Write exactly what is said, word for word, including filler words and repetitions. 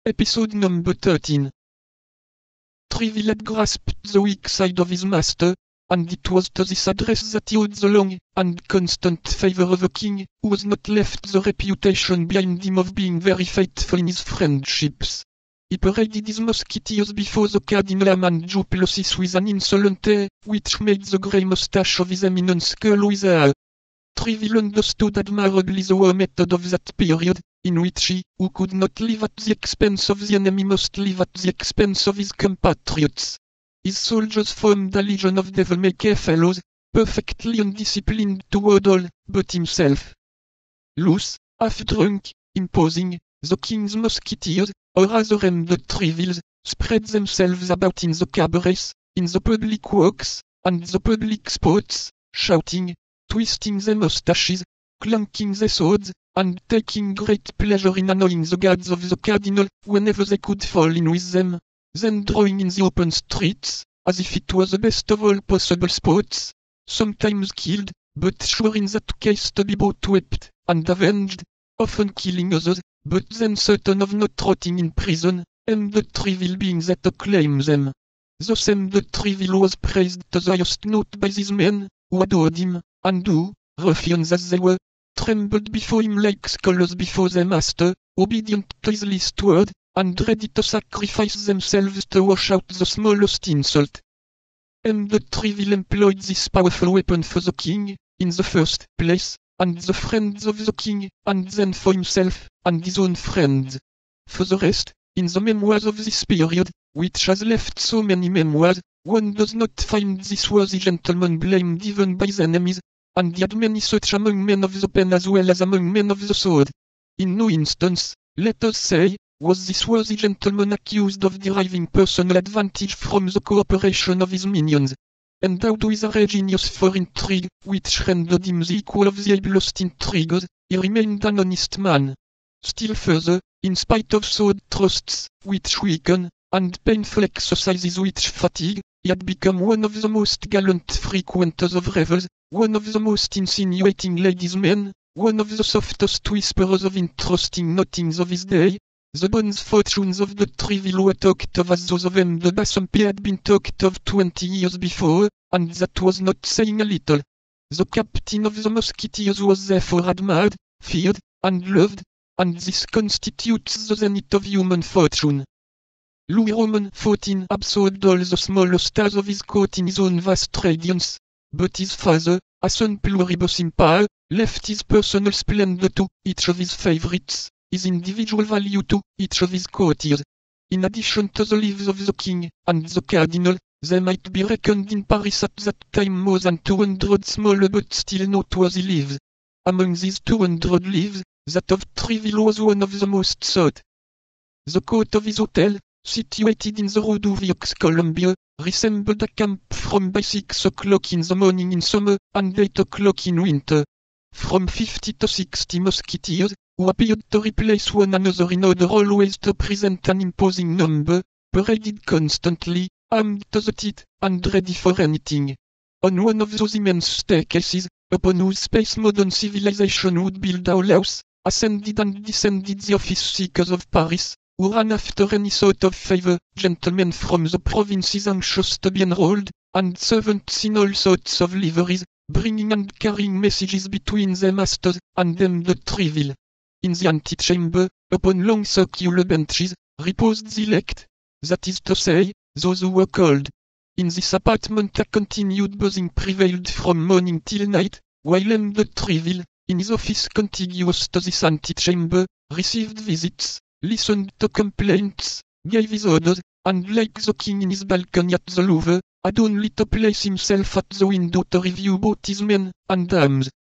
Episode number thirteen. Trivil had grasped the weak side of his master, and it was to this address that he owed the long and constant favor of a king, who was not left the reputation behind him of being very faithful in his friendships. He paraded his musketeers before the cardinal and Duplessis with an insolent air, which made the grey moustache of his eminence curl with a Trivil understood admirably the war method of that period, in which he, who could not live at the expense of the enemy, must live at the expense of his compatriots. His soldiers formed a legion of devil-may-care fellows, perfectly undisciplined toward all but himself. Loose, half-drunk, imposing, the king's musketeers, or rather the Trivils, spread themselves about in the cabarets, in the public walks, and the public sports, shouting, twisting their moustaches, clanking their swords, and taking great pleasure in annoying the guards of the cardinal whenever they could fall in with them, then drawing in the open streets, as if it was the best of all possible sports, sometimes killed, but sure in that case to be both whipped and avenged, often killing others, but then certain of not rotting in prison, and the Trivil being that to claim them. Thus M. de Trivil was praised to the highest note by these men, who adored him, and who, ruffians as they were, trembled before him like scholars before their master, obedient to his least word, and ready to sacrifice themselves to wash out the smallest insult. M. de Trivil employed this powerful weapon for the king, in the first place, and the friends of the king, and then for himself, and his own friends. For the rest, in the memoirs of this period, which has left so many memoirs, one does not find this worthy gentleman blamed even by his enemies, and he had many such among men of the pen as well as among men of the sword. In no instance, let us say, was this worthy gentleman accused of deriving personal advantage from the cooperation of his minions, endowed with a rare genius for intrigue, which rendered him the equal of the ablest intriguers. He remained an honest man. Still further, in spite of sword thrusts, which weaken, and painful exercises which fatigue, he had become one of the most gallant frequenters of revels, one of the most insinuating ladies' men, one of the softest whisperers of interesting nothings of his day. The bonnes fortunes of the Trivil were talked of as those of M. de Bassompierre had been talked of twenty years before, and that was not saying a little. The captain of the musketeers was therefore admired, feared, and loved, and this constitutes the zenith of human fortune. Louis Roman the fourteenth absorbed all the smaller stars of his court in his own vast radiance, but his father, a son pluribus impar, left his personal splendor to each of his favorites, his individual value to each of his courtiers. In addition to the lives of the king and the cardinal, there might be reckoned in Paris at that time more than two hundred smaller but still noteworthy lives. Among these two hundred lives, that of Trivil was one of the most sought. The court of his hotel, situated in the Rue du Vieux-Colombier, resembled a camp from by six o'clock in the morning in summer, and eight o'clock in winter. From fifty to sixty musketeers, who appeared to replace one another in order always to present an imposing number, paraded constantly, armed to the teeth, and ready for anything. On one of those immense staircases, upon whose space modern civilization would build a house, ascended and descended the office-seekers of Paris, who ran after any sort of favor, gentlemen from the provinces anxious to be enrolled, and servants in all sorts of liveries, bringing and carrying messages between their masters and them the Trivil. In the antechamber, upon long circular benches, reposed the elect, that is to say, those who were called. In this apartment a continued buzzing prevailed from morning till night, while M. de Trivil, in his office contiguous to this antechamber, received visits, listened to complaints, gave his orders, and like the king in his balcony at the Louvre, had only to place himself at the window to review both his men and dames.